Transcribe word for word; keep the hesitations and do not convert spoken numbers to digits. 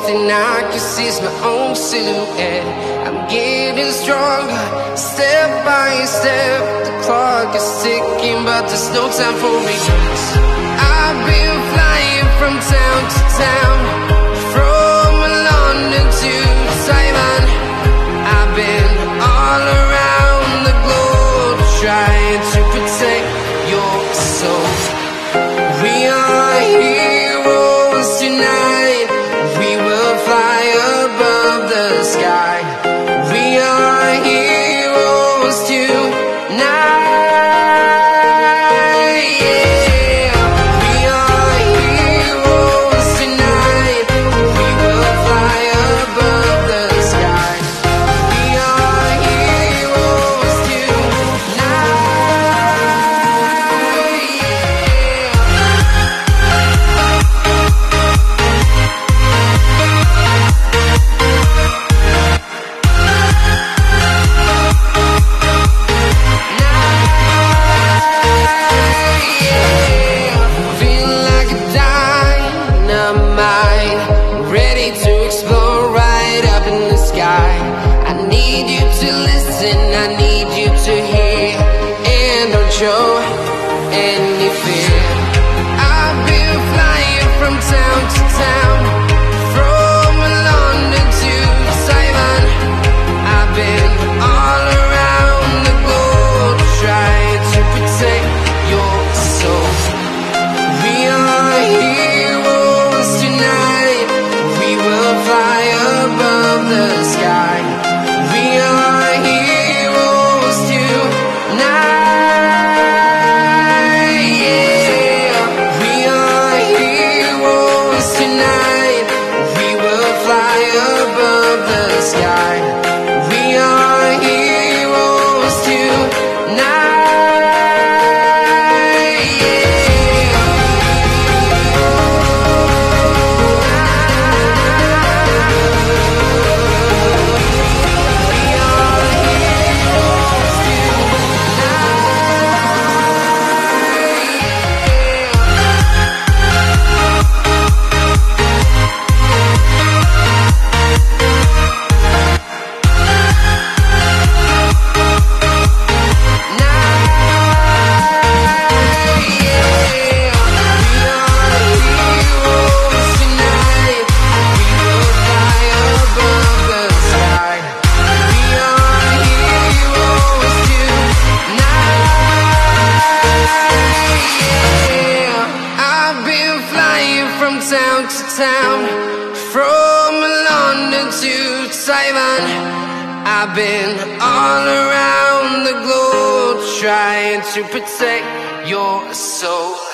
thing I can see is my own silhouette. I'm getting stronger, step by step. The clock is ticking, but there's no time for regrets. I've been flying from town to town, from London to Taiwan. I've been all around the globe, trying to protect your soul. We are heroes tonight. We will fly above the sky. We are heroes tonight. I need you to hear and don't show any fear. I've been flying from town to town, from London to Taiwan. I've been all around the globe, trying to protect your soul. We are heroes tonight. We will fly above the sky. We are heroes tonight, yeah. We are heroes tonight. We will fly above the sky. We are heroes tonight, yeah. Town to town, from London to Taiwan. I've been all around the globe, trying to protect your soul.